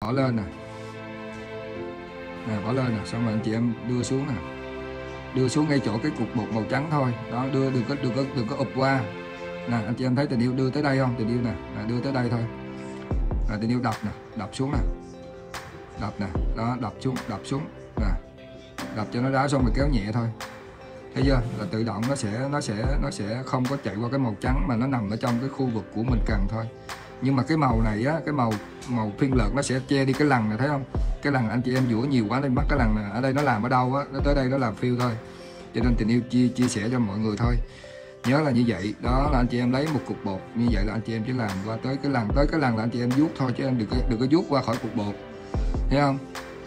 bỏ lên nè, bỏ lên nè, xong rồi anh chị em đưa xuống nè, đưa xuống ngay chỗ cái cục bột màu trắng thôi, đó, đưa đừng có ụp qua nè. Anh chị em thấy tình yêu đưa tới đây không? Tình yêu nè, đưa tới đây thôi, tình yêu đập nè, đập xuống nè, đập nè, đó, đập xuống nè, đập cho nó đá xong rồi kéo nhẹ thôi, thấy chưa? Là tự động nó sẽ không có chạy qua cái màu trắng mà nó nằm ở trong cái khu vực của mình cần thôi. Nhưng mà cái màu này á, cái màu phiên lợt nó sẽ che đi cái lằn này, thấy không? Cái lằn anh chị em dũa nhiều quá nên bắt cái lằn này ở đây nó làm ở đâu á, nó tới đây nó làm phiêu thôi. Cho nên tình yêu chia sẻ cho mọi người thôi, nhớ là như vậy. Đó là anh chị em lấy một cục bột như vậy là anh chị em chỉ làm qua tới cái lằn là anh chị em vuốt thôi, chứ em đừng có vuốt qua khỏi cục bột, thấy không?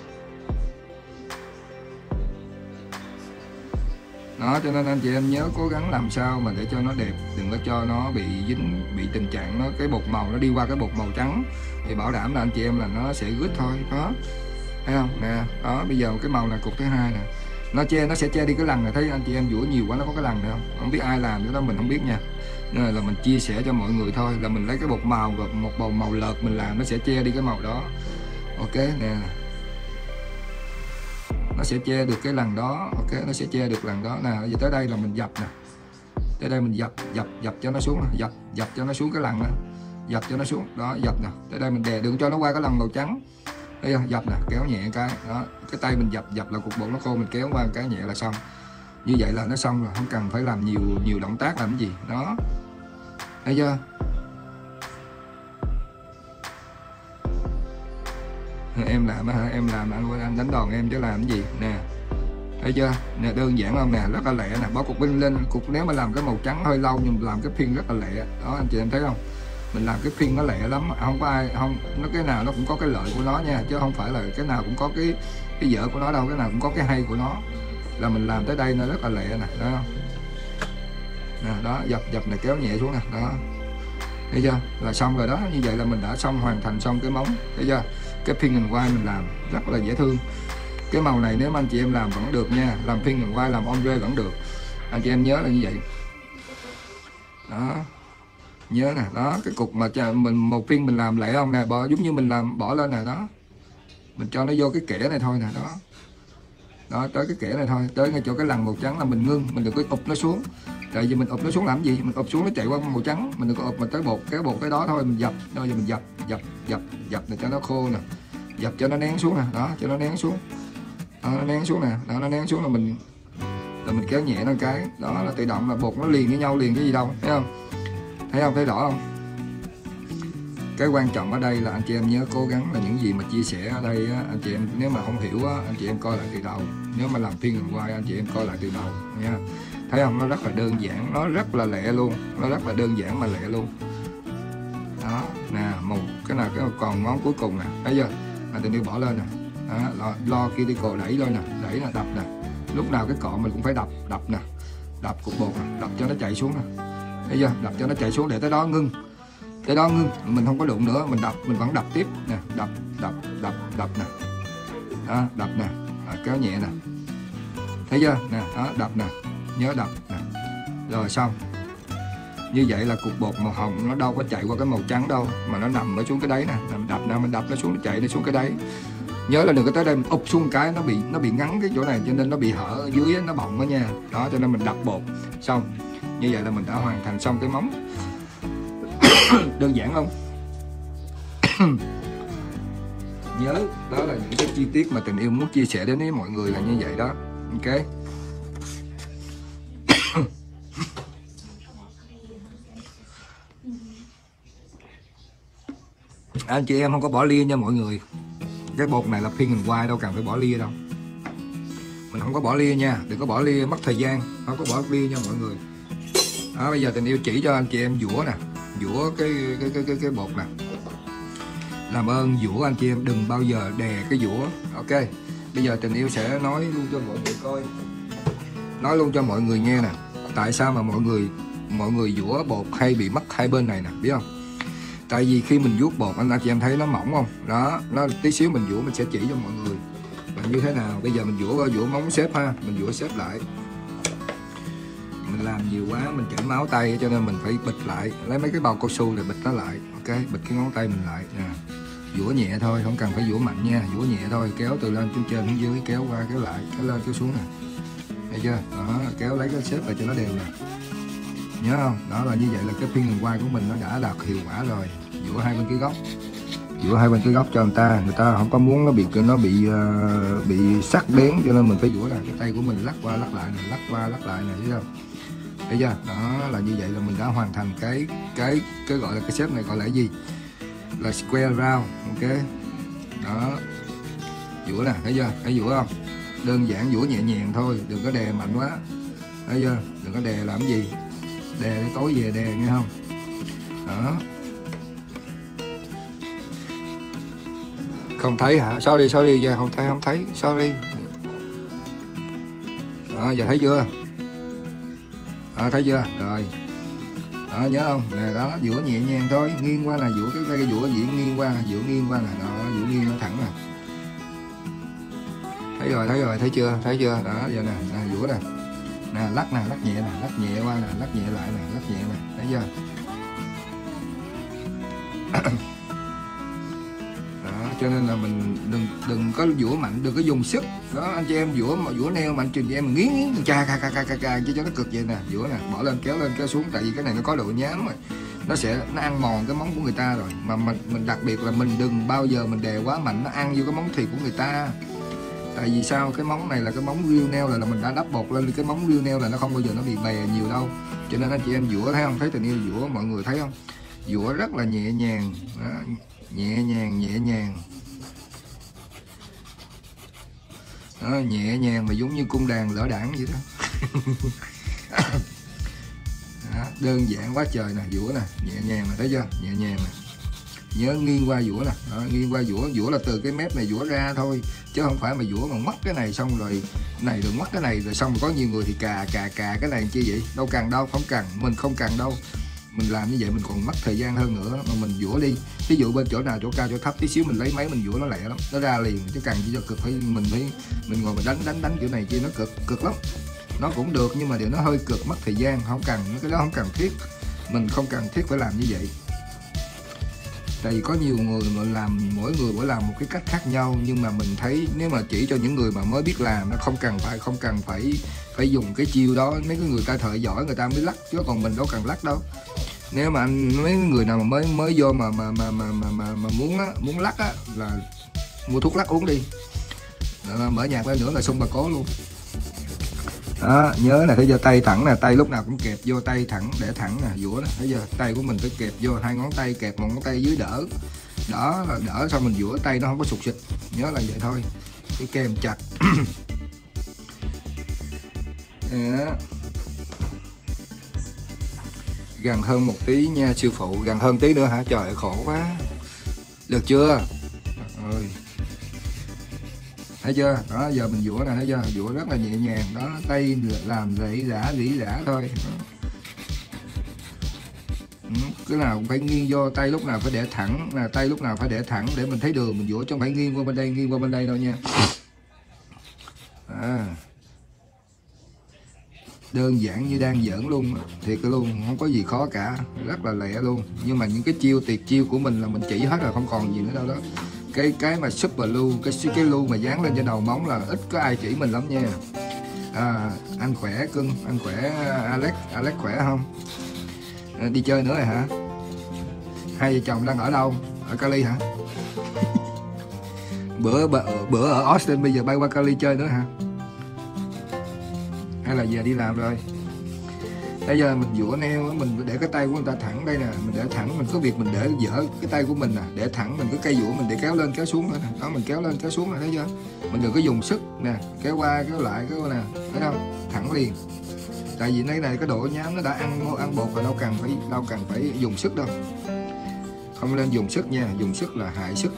Đó, cho nên anh chị em nhớ cố gắng làm sao mà để cho nó đẹp, đừng có cho nó bị dính, bị tình trạng nó cái bột màu nó đi qua cái bột màu trắng, thì bảo đảm là anh chị em là nó sẽ rứt thôi. Đó, thấy không nè? Đó, bây giờ cái màu này cục thứ hai nè, nó sẽ che đi cái lằn này, thấy anh chị em dũa nhiều quá nó có cái lằn này không biết ai làm cái đó mình không biết nha, nên là mình chia sẻ cho mọi người thôi, là mình lấy cái bột màu và một bột màu lợt mình làm, nó sẽ che đi cái màu đó. Ok nè, nó sẽ che được cái lằn đó. Ok, nó sẽ che được lằn đó nè. Giờ tới đây là mình dập nè, tới đây mình dập cho nó xuống nè, dập cho nó xuống cái lằn nè, dập cho nó xuống đó, dập nè. Tới đây mình đè đừng cho nó qua cái lằn màu trắng, thấy không? Dập nè, kéo nhẹ cái đó, cái tay mình dập là cục bột nó khô, mình kéo qua cái nhẹ là xong. Như vậy là nó xong rồi, không cần phải làm nhiều động tác làm cái gì đó, thấy chưa? Em làm hả? Em làm anh đánh đòn em chứ làm cái gì nè, thấy chưa nè? Đơn giản không nè, rất là lẹ nè. Bỏ cục pin lên cục, nếu mà làm cái màu trắng hơi lâu nhưng làm cái pin rất là lẹ đó, anh chị em thấy không? Mình làm cái pin nó lẹ lắm, không có ai không, nó cái nào nó cũng có cái lợi của nó nha, chứ không phải là cái nào cũng có cái dở của nó đâu, cái nào cũng có cái hay của nó. Là mình làm tới đây nó rất là lẹ nè, đó nè, đó, dập này, kéo nhẹ xuống nè, đó, thấy chưa? Là xong rồi đó. Như vậy là mình đã hoàn thành xong cái móng, thấy chưa? Cái pin and white mình làm rất là dễ thương. Cái màu này nếu mà anh chị em làm vẫn được nha, làm pin and white, làm ombre vẫn được, anh chị em nhớ là như vậy đó, nhớ nè. Đó, cái cục mà mình một pin mình làm lẹ không nè, giống như mình làm bỏ lên nè, đó, mình cho nó vô cái kẽ này thôi nè, đó, đó, tới cái kẽ này thôi, tới ngay chỗ cái lằn màu trắng là mình ngưng, mình đừng có ụp nó xuống. Tại vì mình ụp nó xuống làm gì? Mình ụp xuống nó chạy qua màu trắng, mình đừng có ụp, mình tới cái bột cái đó thôi, mình dập. Rồi giờ mình dập để cho nó khô nè, dập cho nó nén xuống nè, đó, cho nó nén xuống, đó, nó nén xuống nè, đó, nó nén xuống là mình kéo nhẹ nó cái, đó là tự động là bột nó liền với nhau, liền cái gì đâu, thấy không? Thấy rõ không? Cái quan trọng ở đây là anh chị em nhớ cố gắng là những gì mà chia sẻ ở đây á, anh chị em nếu mà không hiểu á, anh chị em coi lại từ đầu. Nếu mà làm phiên gần quay anh chị em coi lại từ đầu nha. Thấy không? Nó rất là đơn giản, nó rất là lẹ luôn, nó rất là đơn giản mà lẹ luôn. Đó nè, cái nào còn ngón cuối cùng nè, thấy chưa? Anh tình yêu bỏ lên nè, đó, lo cuticle đẩy lên nè, đập nè. Lúc nào cái cọ mình cũng phải đập nè, đập cục bột nè, đập cho nó chạy xuống nè, thấy chưa? Đập cho nó chạy xuống để tới đó ngưng. Tới đó ngưng, mình không có đụng nữa, mình vẫn đập tiếp nè, đập nè, đó, đập nè, kéo nhẹ nè, thấy chưa nè, đó, đập nè, nhớ đập nè, rồi xong. Như vậy là cục bột màu hồng nó đâu có chạy qua cái màu trắng đâu, mà nó nằm ở xuống cái đáy nè, mình đập nó xuống, nó chạy nó xuống cái đáy. Nhớ là đừng có tới đây mình ụp xuống cái nó bị ngắn cái chỗ này, cho nên nó bị hở ở dưới, nó bọng đó nha. Đó, cho nên mình đập bột xong. Như vậy là mình đã hoàn thành xong cái móng. Đơn giản không? Nhớ đó là những cái chi tiết mà tình yêu muốn chia sẻ đến với mọi người là như vậy đó. Ok. Anh chị em không có bỏ lia nha mọi người. Cái bột này là pin and white, đâu cần phải bỏ lia đâu. Mình không có bỏ lia nha, đừng có bỏ lia mất thời gian, không có bỏ lia nha mọi người. Đó, bây giờ tình yêu chỉ cho anh chị em dũa nè, dũa cái bột nè. Làm ơn dũa anh chị em, đừng bao giờ đè cái dũa. Ok. Bây giờ tình yêu sẽ nói luôn cho mọi người coi, nói luôn cho mọi người nghe nè, tại sao mà mọi người dũa bột hay bị mất hai bên này nè, biết không? Tại vì khi mình vuốt bột anh chị em thấy nó mỏng không? Đó, nó tí xíu mình dũa mình sẽ chỉ cho mọi người là như thế nào. Bây giờ mình dũa móng xếp ha, mình dũa xếp lại. Mình làm nhiều quá mình chảy máu tay cho nên mình phải bịt lại, lấy mấy cái bao cao su để bịt nó lại. Ok, bịt cái ngón tay mình lại nè. Dũa nhẹ thôi, không cần phải dũa mạnh nha, dũa nhẹ thôi, kéo từ lên từ trên xuống dưới, kéo qua kéo lại, kéo lên kéo xuống nè, thấy chưa? Đó, kéo lấy cái xếp lại cho nó đều nè, nhớ không? Đó là như vậy là cái phiên lần quay của mình nó đã đạt hiệu quả rồi. Dũa hai bên cái góc, dũa hai bên cái góc cho người ta không có muốn nó bị sắc bén, cho nên mình phải dũa là cái tay của mình lắc qua lắc lại này, lắc qua lắc lại này, thấy không? Thấy chưa? Đó là như vậy là mình đã hoàn thành cái gọi là cái xếp này gọi là cái gì? Là square round, ok. Đó, dũa nè, thấy chưa? Thấy dũa không? Đơn giản, dũa nhẹ nhàng thôi, đừng có đè mạnh quá, thấy chưa? Đừng có đè làm gì, đè tối về đè, nghe không? Đó, không thấy hả? Sorry giờ không thấy, sorry. Đó, giờ thấy chưa? Đó, thấy chưa? Rồi. Đó, nhớ không? Nè, đó, dũa nhẹ nhàng thôi, nghiêng qua là dũa cái dũa diễn nghiêng qua nè, đó, dũa nghiêng nó thẳng nè. Thấy rồi, thấy chưa? Đó, giờ nè, dũa nè. Nè, lắc nhẹ nè, lắc nhẹ qua nè, lắc nhẹ lại nè, lắc nhẹ nè, thấy chưa? Đó, cho nên là mình đừng có dũa mạnh, đừng có dùng sức. Đó, anh chị em dũa neo mạnh trình chị em nghiến chà chứ cho nó cực vậy nè, dũa nè, bỏ lên kéo xuống, tại vì cái này nó có độ nhám rồi. Nó ăn mòn cái móng của người ta rồi. Mà mình đặc biệt là mình đừng bao giờ mình đè quá mạnh, nó ăn vô cái móng thịt của người ta. Tại vì sao? Cái móng này là cái móng real nail là mình đã đắp bột lên, cái móng real nail là nó không bao giờ nó bị bè nhiều đâu. Cho nên anh chị em dũa thấy không? Thấy tình yêu dũa mọi người thấy không? Dũa rất là nhẹ nhàng. Đó, nhẹ nhàng. Đó, nhẹ nhàng mà giống như cung đàn lỡ đảng vậy đó. Đó, đơn giản quá trời nè, dũa nè, nhẹ nhàng mà thấy chưa? Nhẹ nhàng nè. Nhớ nghiêng qua dũa nè, đó, nghiêng qua dũa là từ cái mép này dũa ra thôi, chứ không phải mà dũa mà mất cái này xong rồi này rồi mất cái này rồi xong rồi có nhiều người thì cà cái này chi vậy? Đâu cần đâu, không cần, mình không cần đâu. Mình làm như vậy mình còn mất thời gian hơn nữa, mà mình dũa đi. Ví dụ bên chỗ nào chỗ cao chỗ thấp tí xíu mình lấy máy mình dũa nó lẹ lắm, nó ra liền, chứ cần chỉ cho cực mình ngồi mình đánh kiểu này kia nó cực lắm. Nó cũng được nhưng mà điều nó hơi cực, mất thời gian, không cần, cái đó không cần thiết. Mình không cần thiết phải làm như vậy. Tại vì có nhiều người mà làm, mỗi người mỗi làm một cái cách khác nhau, nhưng mà mình thấy nếu mà chỉ cho những người mà mới biết làm, nó không cần phải dùng cái chiêu đó. Mấy cái người ta thợ giỏi người ta mới lắc, chứ còn mình đâu cần lắc đâu. Nếu mà mấy người nào mà mới vô mà muốn lắc á là mua thuốc lắc uống đi, mở nhạc lên nữa là xung bà cố luôn. Đó, nhớ là thấy giờ tay thẳng nè, tay lúc nào cũng kẹp vô, tay thẳng để thẳng nè, dũa nè, thấy giờ tay của mình phải kẹp vô, hai ngón tay kẹp một ngón tay dưới đỡ. Đó là đỡ xong mình dũa tay nó không có sụt xịt, nhớ là vậy thôi, cái kèm chặt. Đó. Gần hơn một tí nha sư phụ, gần hơn tí nữa hả? Trời ơi, khổ quá. Được chưa? Rồi. Thấy chưa? Đó, giờ mình dũa nè, thấy chưa? Dũa rất là nhẹ nhàng. Đó, tay làm rỉ rả thôi. Cái nào cũng phải nghiêng vô, tay lúc nào phải để thẳng, tay lúc nào phải để thẳng để mình thấy đường mình dũa, chứ không phải nghiêng qua bên đây đâu nha. Đơn giản như đang giỡn luôn, thiệt luôn, không có gì khó cả, rất là lẹ luôn. Nhưng mà những cái tuyệt chiêu của mình là mình chỉ hết rồi, không còn gì nữa đâu đó. Cái mà super lưu, cái lưu mà dán lên trên đầu móng là ít có ai chỉ mình lắm nha. Anh khỏe cưng, anh khỏe Alex khỏe không? Đi chơi nữa rồi hả? Hai vợ chồng đang ở đâu? Ở Cali hả? bữa ở Austin, bây giờ bay qua Cali chơi nữa hả? Hay là giờ đi làm rồi? Bây giờ mình dũa neo, mình để cái tay của người ta thẳng đây nè, mình để thẳng, mình có việc mình để dở cái tay của mình nè, để thẳng, mình cứ cây dũa mình để kéo lên kéo xuống nữa nè. Đó, mình kéo lên kéo xuống nè, thấy chưa? Mình đừng có dùng sức nè, kéo qua kéo lại kéo nè, thấy không? Thẳng liền. Tại vì này cái độ nhám nó đã ăn bột rồi, đâu cần phải dùng sức đâu. Không nên dùng sức nha, dùng sức là hại sức.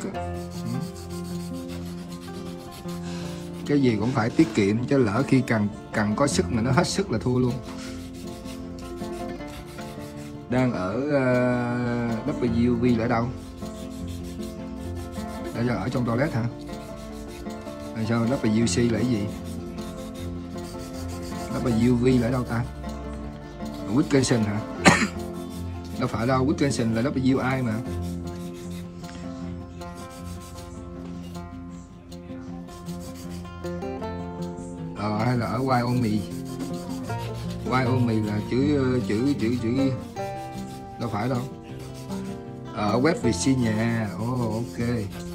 Cái gì cũng phải tiết kiệm, chứ lỡ khi cần có sức mà nó hết sức là thua luôn. Đang ở WV là ở đâu? Bây giờ ở trong toilet hả? Rồi sao WC là cái gì? WV là ở đâu ta? Wisconsin hả? Đâu phải đâu, Wisconsin là WI mà. Hay là ở Wyoming. Wyoming là chữ đâu phải đâu, ở West Virginia. Ok.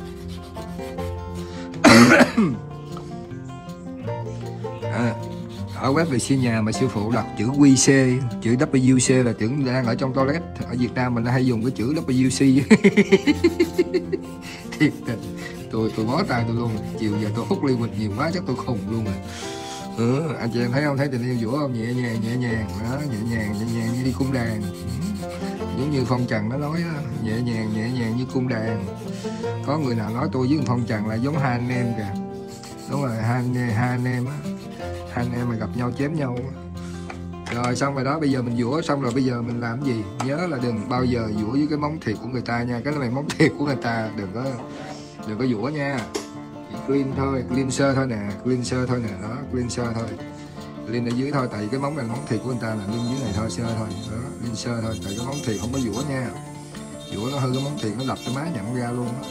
Ở West Virginia mà sư phụ đọc chữ QC, chữ WC là tưởng đang ở trong toilet. Ở Việt Nam mình hay dùng cái chữ WC. Thiệt tình, tôi bó tay tôi luôn. Chiều giờ tôi hút ly quỳnh nhiều quá chắc tôi khùng luôn rồi. Anh chị em thấy không, thấy tình yêu dũa không? Nhẹ nhàng đó, nhẹ nhàng như đi cung đàn. Giống như Phong Trần nó nói đó, nhẹ nhàng như cung đàn. Có người nào nói tôi với Phong Trần là giống hai anh em kìa. Đúng rồi, hai anh em á, hai anh em mà gặp nhau chém nhau. Rồi xong rồi đó, bây giờ mình dũa xong rồi, bây giờ mình làm cái gì? Nhớ là đừng bao giờ dũa với cái móng thịt của người ta nha. Cái này móng thịt của người ta đừng có dũa nha. Clean thôi, cleanser thôi nè, đó, cleanser thôi. Clean ở dưới thôi, tại vì cái móng này là móng thịt của người ta, là clean dưới này thôi, sơ thôi. Đó, cleanser thôi, tại cái móng thịt không có dũa nha. Dũa nó hư cái móng thịt, nó đập cái má nhận ra luôn đó.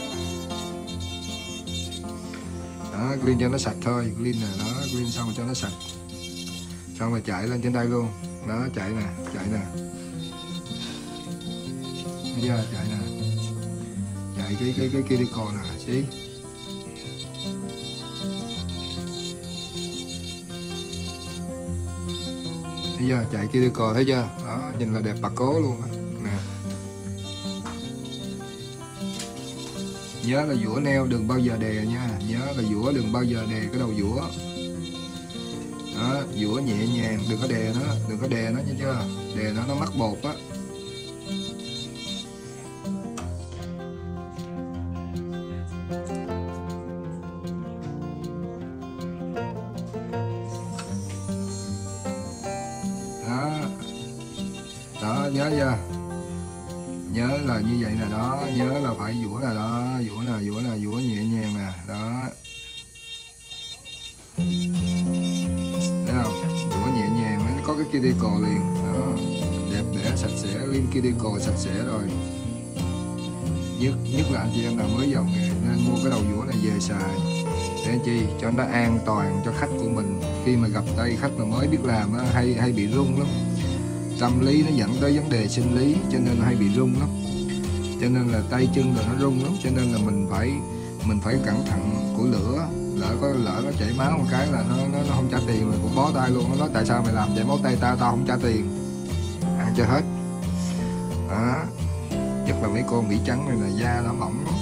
Đó, clean cho nó sạch thôi, clean nè, đó, clean xong rồi cho nó sạch. Xong rồi chạy lên trên đây luôn. Đó, chạy nè. Thấy chưa? Chạy nè. Chạy cái cuticle nè, xí. Thấy chưa? Chạy cuticle thấy chưa? Đó, nhìn là đẹp bạc cố luôn nè. Nhớ là dũa neo đừng bao giờ đè nha. Nhớ là dũa đừng bao giờ đè cái đầu dũa. Đó, dũa nhẹ nhàng, đừng có đè nó nha chưa? Đè nó mắc bột á. Đó, nhớ chưa? Nhớ là như vậy nè, đó, nhớ là phải dũa nè, đó, dũa nhẹ nhàng nè, đó. Thấy không? Dũa nhẹ nhàng nó có cái cuticle liền, đó. Đẹp đẽ sạch sẽ, clean cuticle sạch sẽ rồi. Nhất là anh chị em nào mới vào nghề nên mua cái đầu dũa này về xài. Để chi? Cho nó an toàn cho khách của mình. Khi mà gặp đây khách mà mới biết làm á, hay bị rung lắm. Tâm lý nó dẫn tới vấn đề sinh lý, cho nên hay bị rung lắm. Cho nên là tay chân rồi nó rung lắm, cho nên là mình phải cẩn thận của lửa. Lỡ nó chảy máu một cái là nó không trả tiền, mình cũng bó tay luôn. Nó nói tại sao mày làm chảy máu tay tao không trả tiền. Ăn cho hết. Đó. Nhất là mấy con Mỹ trắng này là da nó mỏng lắm.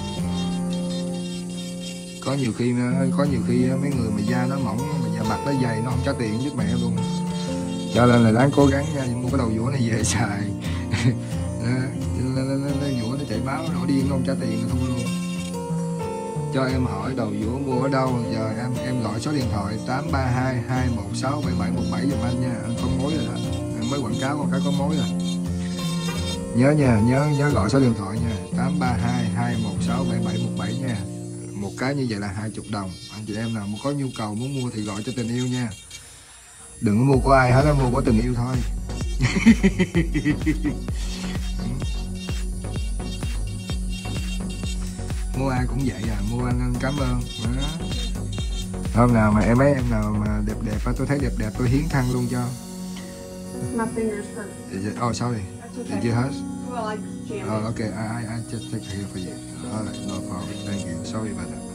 Có nhiều khi mấy người mà da nó mỏng mà da mặt nó dày nó không trả tiền với mẹ luôn. Cho nên là đáng cố gắng nha, mua cái đầu dũa này về xài. Dũa nó chảy máu nổi điên, không trả tiền không luôn. Cho em hỏi đầu dũa mua ở đâu? Giờ em gọi số điện thoại 832 216 7717 giùm anh nha. Anh có mối rồi đó, anh mới quảng cáo con cái có mối rồi. Nhớ nha, nhớ gọi số điện thoại nha, 832 216 7717 nha. Một cái như vậy là 20 đồng. Anh chị em nào có nhu cầu muốn mua thì gọi cho tình yêu nha. Đừng có mua của ai hết á, mua của tình yêu thôi. Mua ai cũng vậy à, mua anh cảm ơn. Đó. Hôm nào mà em nào mà đẹp tôi thấy đẹp tôi hiến thăng luôn cho. Oh sorry, did you hurt? Oh okay, I just take care for you. Alright, no problem, thank you, sorry about that.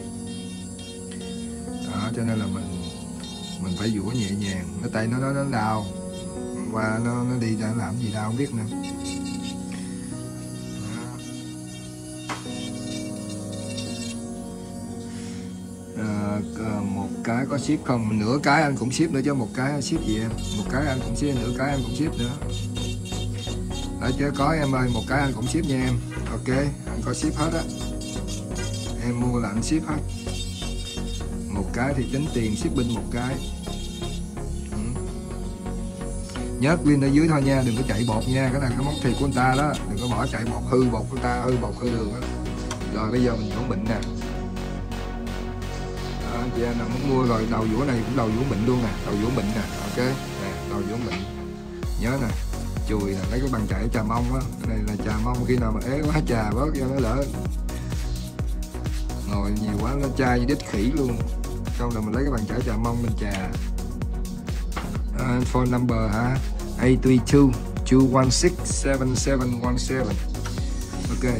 Đó, cho nên là mình phải dũa nhẹ nhàng, cái tay nó đau và nó đi ra làm gì đau không biết nữa. Một cái có ship không? Nửa cái anh cũng ship nữa chứ, một cái ship gì em? Một cái anh cũng ship, nửa cái anh cũng ship nữa. Đấy chứ có em ơi, một cái anh cũng ship nha em. Ok, anh có ship hết á. Em mua là anh ship hết. Một cái thì tính tiền shipping một cái. Nhớ clean ở dưới thôi nha, đừng có chạy bột nha. Cái này cái món thịt của người ta đó, đừng có bỏ chạy bột hư bột của người ta, hư bột hư đường đó. Rồi bây giờ mình dũa mịn nè. Anh chị em nào muốn mua rồi, đầu dũa này cũng đầu dũa mịn luôn nè, đầu dũa mịn nè, ok nè, đầu dũa mịn. Nhớ nè, chùi nè, lấy cái bàn chải trà mông á, cái này là trà mông, khi nào mà ế quá trà bớt cho nó lỡ ngồi nhiều quá nó chai như đít khỉ luôn. xong rồi mình lấy cái bàn chải chà mông mình chà. Phone number hả? 832 216 7717. Ok.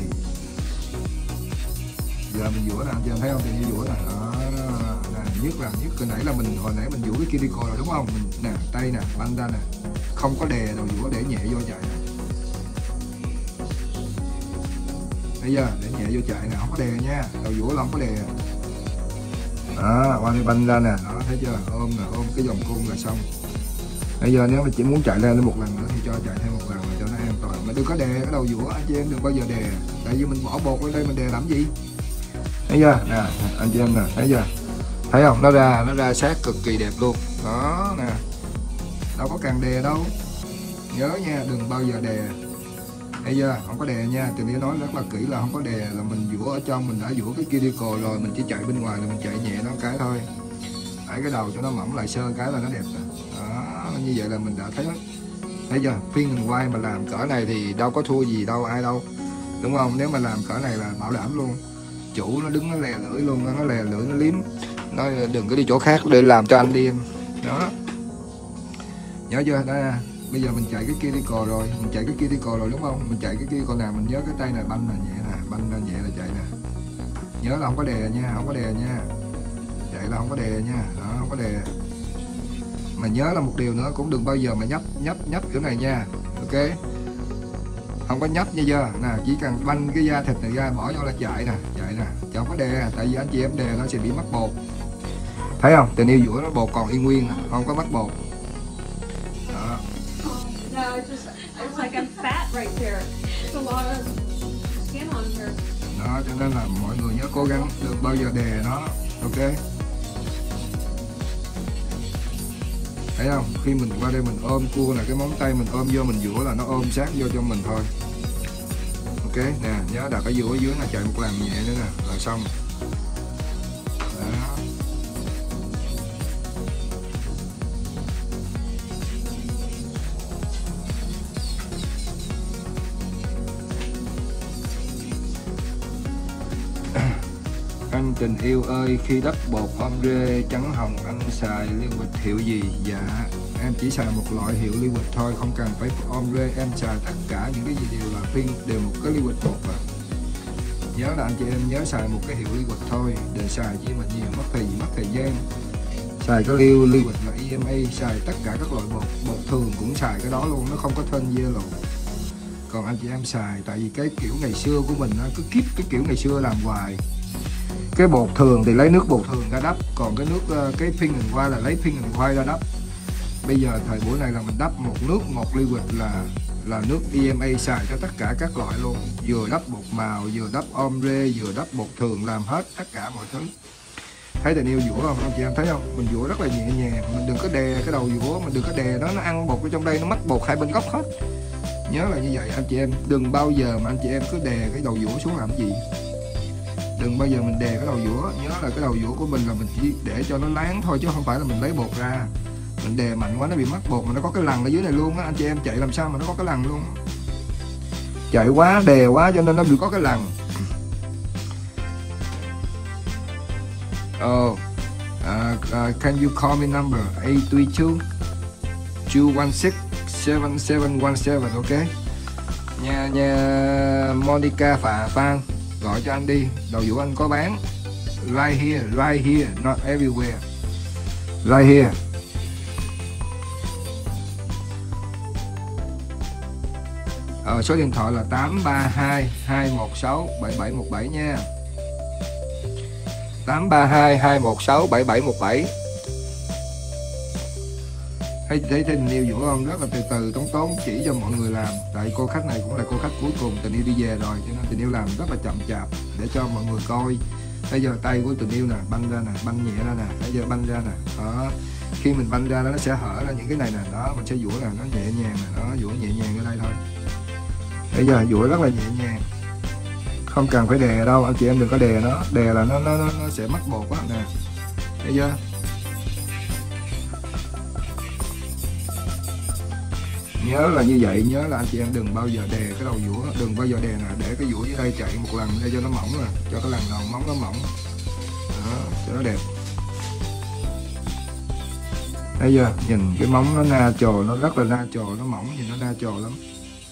Giờ mình vũa nè, anh chị em thấy không? Thì như vũa nè. Đó, nhất cái nãy là mình hồi nãy mình vũa cái cuticle rồi đúng không? Mình nè, tay nè, banh ra nè. Không có đè đầu vũa, để nhẹ vô chạy nè. Bây giờ để nhẹ vô chạy nè, không có đè nha, đầu vũa là không có đè. Đó, qua đây banh ra nè, đó thấy chưa? Ôm nè, ôm cái vòng cung là xong. Bây giờ nếu mà chỉ muốn chạy lên một lần nữa thì cho chạy thêm một lần cho nó an toàn. Mà đừng có đè cái đầu vũa, anh chị em đừng bao giờ đè. Tại vì mình bỏ bột lên đây mình đè làm gì? Thấy chưa? Nè, anh chị em nè, thấy chưa? Thấy không? Nó ra sát cực kỳ đẹp luôn. Đó nè. Đâu có càng đè đâu. Nhớ nha, đừng bao giờ đè. Thấy chưa? Không có đè nha. Tình yêu nói rất là kỹ là không có đè, là mình vũa ở trong, mình đã vũa cái cuticle rồi, mình chỉ chạy bên ngoài là mình chạy nhẹ nó cái thôi. Đẩy cái đầu cho nó mỏng lại sơ cái là nó đẹp rồi. Đó, như vậy là mình đã thấy chưa? Phiên hình quay mà làm cỡ này thì đâu có thua gì đâu ai đâu, đúng không? Nếu mà làm cỡ này là bảo đảm luôn, chủ nó đứng nó lè lưỡi luôn, nó lè lưỡi nó liếm, nó đừng có đi chỗ khác để làm cho anh đi em. Đó, nhớ chưa? Đó, bây giờ mình chạy cái cuticle rồi, mình chạy cái cuticle rồi đúng không? Mình chạy cái cuticle nào mình nhớ cái tay này banh là nhẹ nè, banh là nhẹ là chạy nè. Nhớ là không có đè nha, không có đè nha, chạy là không có đè nha. Đó, không có đè. Mà nhớ là một điều nữa, cũng đừng bao giờ mà nhấp kiểu này nha. Ok, không có nhấp nha chưa? Nè, chỉ cần banh cái da thịt này ra bỏ vô là chạy nè, chứ không có đè. Tại vì anh chị em đè nó sẽ bị mất bột. Thấy không? Tình yêu vũa nó bột còn y nguyên, không có mất bột. Đó. No, it's like I'm fat right there. There's a lot of skin on here. Đó, cho nên là mọi người nhớ cố gắng đừng bao giờ đè nó. Ok. Thấy không? Khi mình qua đây mình ôm cua là cái móng tay mình ôm vô mình vũa là nó ôm sát vô cho mình thôi. Ok nè, nhớ đặt ở giữa dưới là chạy một lần nhẹ nữa nè là xong. Đó. Anh tình yêu ơi, khi đắp bột ombre trắng hồng anh xài liquid hiệu gì? Dạ em chỉ xài một loại hiệu liquid thôi, không cần phải ombre, em xài tất cả những cái gì đều là pin, đều một cái liquid bột mà. Nhớ là anh chị em nhớ xài một cái hiệu liquid thôi, để xài chi mà nhiều mất thời gian. Xài cái liquid là EMA, xài tất cả các loại bột thường cũng xài cái đó luôn, nó không có thân dê luôn. Còn anh chị em xài, tại vì cái kiểu ngày xưa của mình cứ keep cái kiểu ngày xưa làm hoài. Cái bột thường thì lấy nước bột thường ra đắp, còn cái nước cái pin and white là lấy pin and white ra đắp. Bây giờ thời buổi này là mình đắp một nước một liquid là nước EMA xài cho tất cả các loại luôn, vừa đắp bột màu, vừa đắp ombre, vừa đắp bột thường, làm hết tất cả mọi thứ. Thấy tình yêu vũa không anh chị em? Thấy không? Mình vũa rất là nhẹ nhàng, mình đừng có đè cái đầu vũa, mình đừng có đè nó ăn bột ở trong đây, nó mất bột hai bên góc hết. Nhớ là như vậy anh chị em, đừng bao giờ mà anh chị em cứ đè cái đầu vũa xuống làm gì. Đừng bao giờ mình đè cái đầu vũa, nhớ là cái đầu vũa của mình là mình chỉ để cho nó láng thôi chứ không phải là mình lấy bột ra. Mình đè mạnh quá nó bị mất bột, mà nó có cái lằn ở dưới này luôn á, anh chị em chạy làm sao mà nó có cái lằn luôn. Chạy quá, đè quá cho nên nó bị có cái lằn. Can you call me number 832 216 7717, ok? Nha Monica Phan gọi cho anh đi, đầu vũa anh có bán. Right here, not everywhere. Right here. Số điện thoại là 832 216 7717 nha. 832 216 7717. Thấy tình yêu vũa không? Rất là từ tốn chỉ cho mọi người làm. Tại cô khách này cũng là cô khách cuối cùng, tình yêu đi về rồi, cho nên tình yêu làm rất là chậm chạp để cho mọi người coi. Bây giờ tay của tình yêu nè, banh ra nè, banh nhẹ ra nè, bây giờ banh ra nè. Đó. Khi mình banh ra nó sẽ hở ra những cái này nè, đó mình sẽ vũa là nó nhẹ nhàng nè, đó vũa nhẹ nhàng ở đây thôi. Bây giờ vũa rất là nhẹ nhàng, không cần phải đè đâu, anh chị em đừng có đè nó, đè là nó sẽ mất bột á nè. Thấy chưa? Nhớ là như vậy, nhớ là anh chị em đừng bao giờ đè cái đầu vũa, đừng bao giờ đè nè, để cái vũa dưới đây chạy một lần để cho nó mỏng, rồi cho cái lần đầu móng nó mỏng, đó, cho nó đẹp. Thấy chưa, nhìn cái móng nó natural, nó rất là natural, nó mỏng thì nó natural lắm.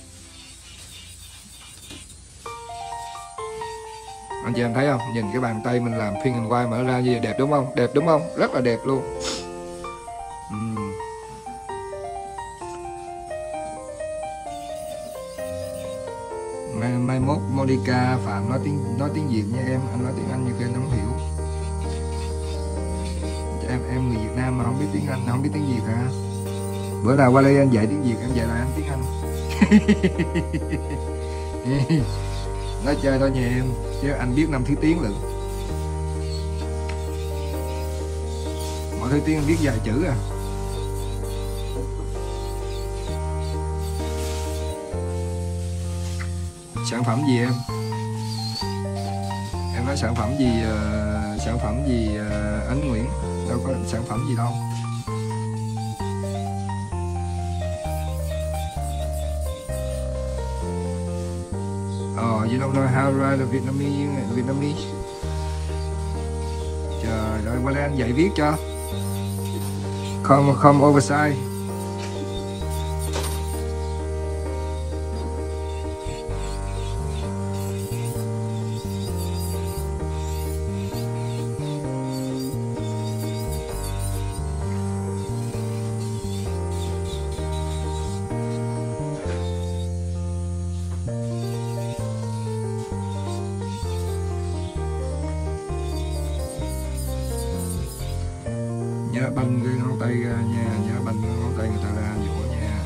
Anh chị em thấy không, nhìn cái bàn tay mình làm pink and white mà nó ra như vậy đẹp đúng không, đẹp đúng không, rất là đẹp luôn. Mai mốt Monica Phạm nói tiếng Việt nha em, anh nói tiếng Anh nhiều khi anh không hiểu. Em người Việt Nam mà không biết tiếng Anh, không biết tiếng Việt hả? Bữa nào qua đây anh dạy tiếng Việt, em dạy lại anh tiếng Anh. Nói chơi thôi nha em, chứ anh biết 5 thứ tiếng lận. Mọi thứ tiếng anh biết vài chữ à. Sản phẩm gì em? Em nói sản phẩm gì? Sản phẩm gì Ánh Nguyễn? Đâu có sản phẩm gì đâu. You don't know how to write a Vietnamese. Trời ơi, qua đây anh dạy viết cho. Không oversize. Nhớ banh cái ngón tay ra nha, nhớ banh cái ngón tay người ta ra dũa nha.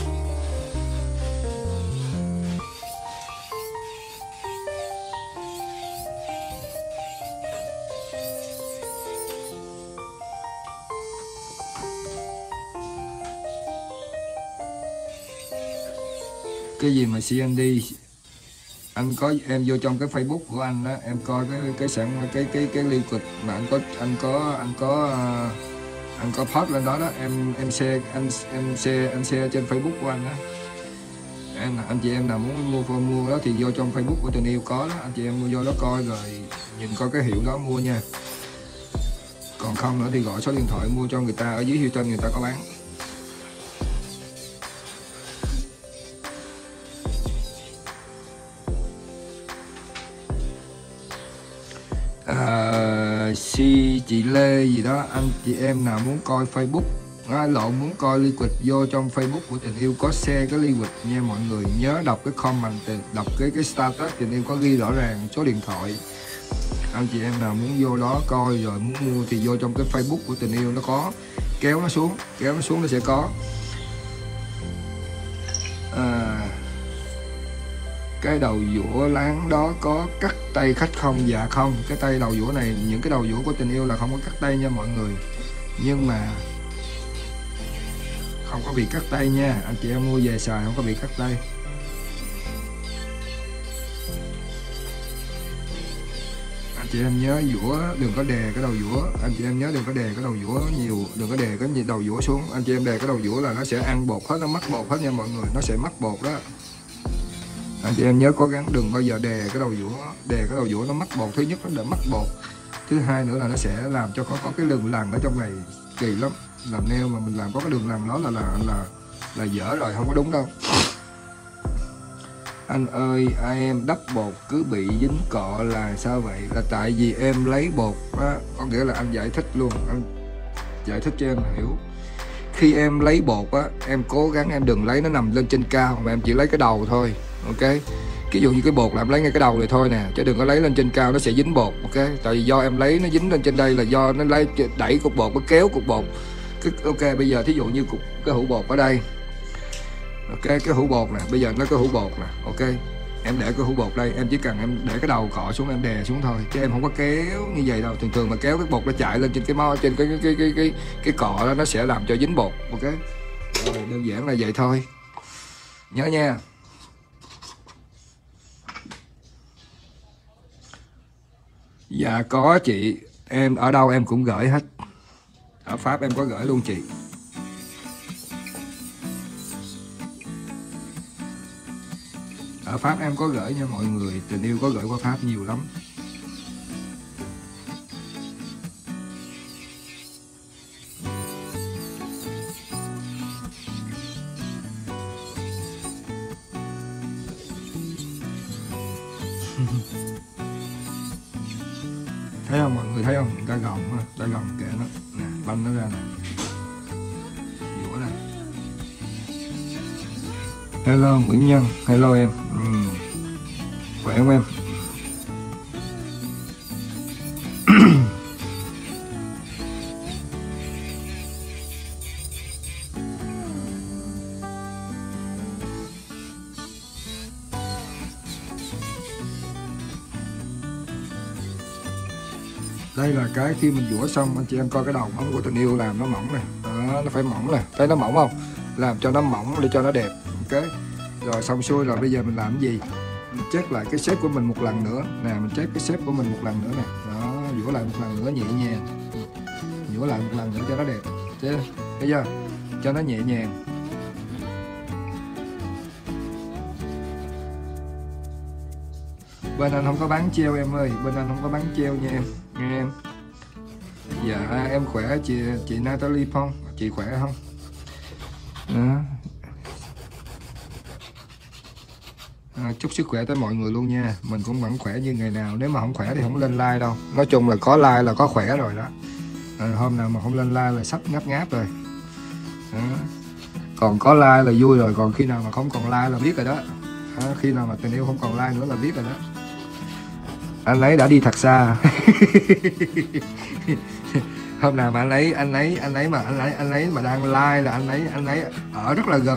Cái gì mà CND anh có, em vô trong cái Facebook của anh đó, em coi cái liquid mà anh có post lên đó đó, em share trên Facebook của anh đó. Anh chị em nào muốn mua đó thì vô trong Facebook của Tình Yêu có đó, anh chị em mua vô đó coi rồi nhìn coi cái hiệu đó mua nha. Còn không nữa thì gọi số điện thoại mua cho người ta, ở dưới Hilton người ta có bán. Chị Lê gì đó, anh chị em nào muốn coi Facebook muốn coi liquid vô trong Facebook của Tình Yêu có share cái liquid nha mọi người. Nhớ đọc cái comment, đọc cái status Tình Yêu có ghi rõ ràng số điện thoại. Anh chị em nào muốn vô đó coi rồi muốn mua thì vô trong cái Facebook của Tình Yêu, nó có kéo nó xuống nó sẽ có. Cái đầu dũa láng đó có cắt tay khách không? Dạ không, cái tay đầu dũa này, những cái đầu dũa của Tình Yêu là không có cắt tay nha mọi người. Nhưng mà không có bị cắt tay nha, anh chị em mua về xài không có bị cắt tay. Anh chị em nhớ dũa đừng có đè cái đầu dũa, anh chị em nhớ đừng có đè cái đầu dũa nhiều, đừng có đè cái đầu dũa xuống. Anh chị em đè cái đầu dũa là nó sẽ ăn bột hết, nó mất bột hết nha mọi người, nó sẽ mất bột đó. Anh chị em nhớ cố gắng đừng bao giờ đè cái đầu dũa, nó mất bột. Thứ nhất nó đã mất bột, thứ hai nữa là nó sẽ làm cho có cái đường lằn ở trong này, kỳ lắm. Làm nail mà mình làm có cái đường lằn đó là dở rồi, không có đúng đâu. Anh ơi, em đắp bột cứ bị dính cọ là sao vậy? Là tại vì em lấy bột đó, có nghĩa là anh giải thích luôn, anh giải thích cho em hiểu. Khi em lấy bột á, em cố gắng em đừng lấy nó nằm lên trên cao mà em chỉ lấy cái đầu thôi, ok? Ví dụ như cái bột là em lấy ngay cái đầu này thôi nè, chứ đừng có lấy lên trên cao, nó sẽ dính bột, ok? Tại vì do em lấy nó dính lên trên đây là do nó lấy đẩy cục bột, nó kéo cục bột. Ok, bây giờ thí dụ như cái hũ bột ở đây, ok, cái hũ bột nè, bây giờ nó có hũ bột nè, ok? Em để cái hũ bột đây, em chỉ cần em để cái đầu cọ xuống, em đè xuống thôi, chứ em không có kéo như vậy đâu. Thường mà kéo cái bột nó chạy lên trên cái mo, trên cái cọ đó, nó sẽ làm cho dính bột, ok? Rồi, đơn giản là vậy thôi, nhớ nha. Dạ có chị, em ở đâu em cũng gửi hết. Ở Pháp em có gửi luôn chị. Ở Pháp em có gửi nha mọi người, Tình Yêu có gửi qua Pháp nhiều lắm. Thấy không mọi người, thấy không, những cái gồng á, cái gồng kệ nó nè, banh nó ra nè, dũa nè. Hello Nguyễn Nhân, hello em. Khỏe không em? Đây là cái khi mình dũa xong, anh chị em coi cái đầu móng của tình yêu làm nó mỏng này, đó, nó phải mỏng này, thấy nó mỏng không? Làm cho nó mỏng để cho nó đẹp, ok. Rồi xong xuôi rồi bây giờ mình làm cái gì? Mình check lại cái shape của mình một lần nữa nè, mình check cái shape của mình một lần nữa nè, đó, dũa lại một lần nữa nhẹ nhàng, dũa lại một lần nữa cho nó đẹp, thấy chưa? Cho nó nhẹ nhàng. Bên anh không có bán treo em ơi, bên anh không có bán treo nha em, nghe em. Dạ em khỏe chị Natalie Phong, chị khỏe không? Đó. Chúc sức khỏe tới mọi người luôn nha, mình cũng vẫn khỏe như ngày nào, nếu mà không khỏe thì không lên like đâu. Nói chung là có like là có khỏe rồi đó. Hôm nào mà không lên like là sắp ngáp ngáp rồi. Đó. Còn có like là vui rồi, còn khi nào mà không còn like là biết rồi đó. Khi nào mà tình yêu không còn like nữa là biết rồi đó. Anh ấy đã đi thật xa. Hôm nào mà anh ấy mà đang like là anh ấy ở rất là gần.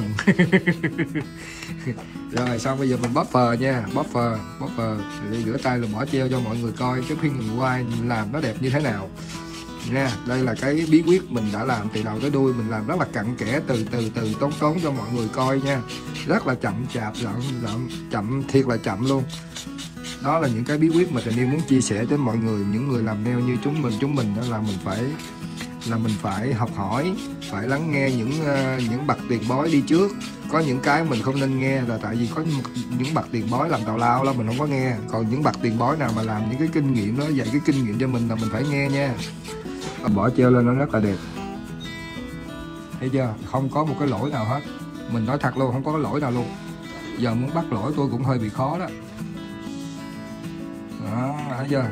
Rồi xong bây giờ mình buffer nha, buffer để rửa tay rồi bỏ treo cho mọi người coi cái phiên hình quay mình làm nó đẹp như thế nào nha. Đây là cái bí quyết mình đã làm từ đầu tới đuôi, mình làm rất là cặn kẽ, từ tốn cho mọi người coi nha, rất là chậm chạp, chậm thiệt là chậm luôn. Đó là những cái bí quyết mà tình yêu muốn chia sẻ đến mọi người, những người làm nail như chúng mình đó, là mình phải học hỏi, phải lắng nghe những bậc tiền bối đi trước. Có những cái mình không nên nghe là tại vì có những bậc tiền bối làm tào lao mình không có nghe, còn những bậc tiền bối nào mà làm những cái kinh nghiệm đó, dạy cái kinh nghiệm cho mình là mình phải nghe nha. Bỏ treo lên nó rất là đẹp, thấy chưa, không có một cái lỗi nào hết, mình nói thật luôn, không có cái lỗi nào luôn. Giờ muốn bắt lỗi tôi cũng hơi bị khó đó. Đó, thấy chưa?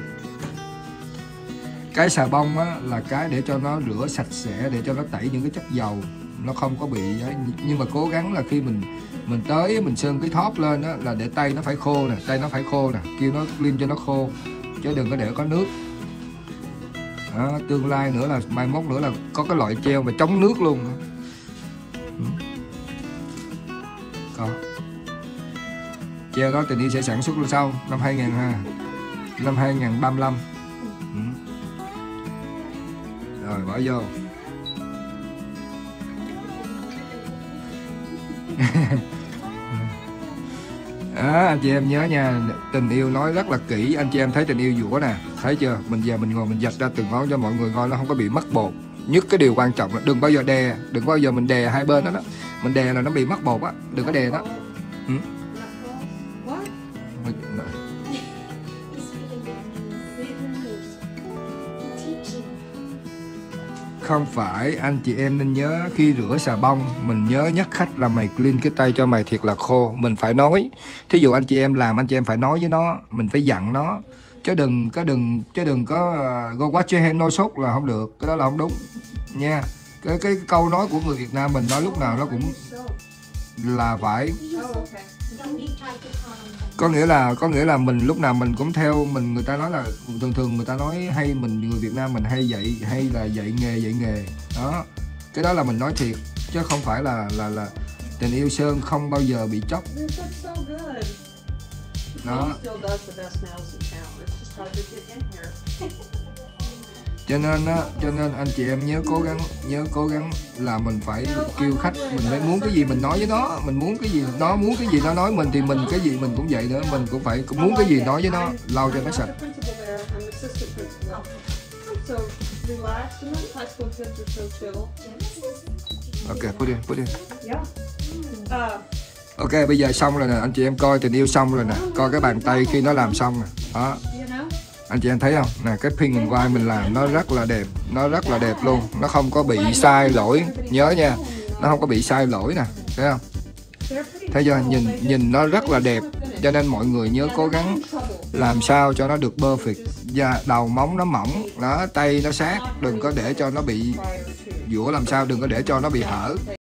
Cái xà bông á, là cái để cho nó rửa sạch sẽ, để cho nó tẩy những cái chất dầu, nó không có bị ấy. Nhưng mà cố gắng là khi mình tới mình sơn cái thóp lên đó, là để tay nó phải khô nè, tay nó phải khô nè, kêu nó clean cho nó khô, chứ đừng có để có nước. Đó, tương lai nữa là mai mốt nữa là có cái loại treo mà chống nước luôn. Còn treo đó tình yêu sẽ sản xuất sau năm 2035. Rồi bỏ vô. Anh chị em nhớ nha, tình yêu nói rất là kỹ. Anh chị em thấy tình yêu dũa nè, thấy chưa? Mình ngồi mình vạch ra từng ngón cho mọi người coi, nó không có bị mất bột. Nhất cái điều quan trọng là đừng bao giờ đè, đừng bao giờ mình đè hai bên đó, mình đè là nó bị mất bột á, đừng có đè đó. Không phải, anh chị em nên nhớ khi rửa xà bông mình nhớ nhắc khách là mày clean cái tay cho mày thiệt là khô. Mình phải nói, thí dụ anh chị em làm, anh chị em phải nói với nó, mình phải dặn nó, chứ đừng có go watch your hand no soap là không được, cái đó là không đúng nha. Cái câu nói của người Việt Nam mình nói lúc nào nó cũng là phải, có nghĩa là mình lúc nào mình cũng theo mình. Người ta nói là thường người ta nói hay, người Việt Nam mình hay là dạy nghề đó, cái đó là mình nói thiệt, chứ không phải là tình yêu sơn không bao giờ bị chóc đó. Cho nên anh chị em nhớ cố gắng là mình phải kêu khách, mình phải muốn cái gì mình nói với nó, mình muốn cái gì nó muốn cái gì nó nói mình, thì mình cái gì mình cũng vậy nữa, mình cũng phải muốn cái gì nói với nó, lau cho nó sạch. Ok, put in. Ok, bây giờ xong rồi nè, anh chị em coi tình yêu xong rồi nè, coi cái bàn tay khi nó làm xong nè, đó. Anh chị em thấy không? Nè, cái pin and white mình làm nó rất là đẹp, nó rất là đẹp luôn, nó không có bị sai lỗi, nhớ nha, nó không có bị sai lỗi nè, thấy không? Thấy chưa? Nhìn nó rất là đẹp, cho nên mọi người nhớ cố gắng làm sao cho nó được perfect, da đầu móng nó mỏng, đó, tay nó sát, đừng có để cho nó bị prior to. dũa làm sao đừng có để cho nó bị hở.